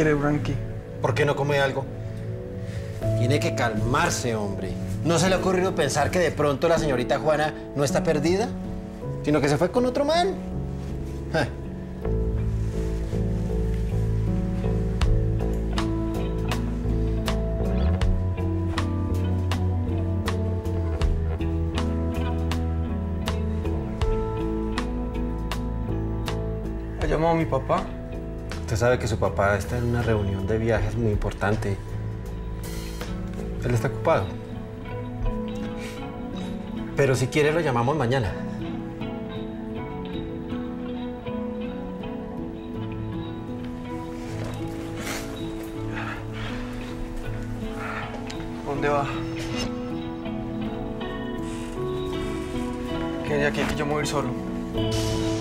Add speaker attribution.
Speaker 1: Frankie?
Speaker 2: ¿Por qué no come algo? Tiene que calmarse, hombre. ¿No se le ha ocurrido pensar que de pronto la señorita Juana no está perdida? Sino que se fue con otro man. Ja.
Speaker 1: ¿Ha llamado a mi papá?
Speaker 2: Usted sabe que su papá está en una reunión de viajes muy importante. Él está ocupado. Pero si quiere lo llamamos mañana.
Speaker 1: ¿Dónde va? Quédate aquí que yo me voy a ir solo.